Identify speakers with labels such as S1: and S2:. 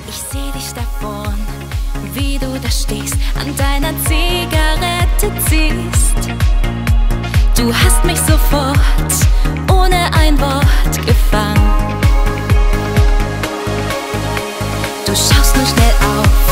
S1: Ich seh dich davon, wie du da stehst, an deiner Zigarette ziehst. Du hast mich sofort ohne ein Wort gefangen. Du schaust nur schnell auf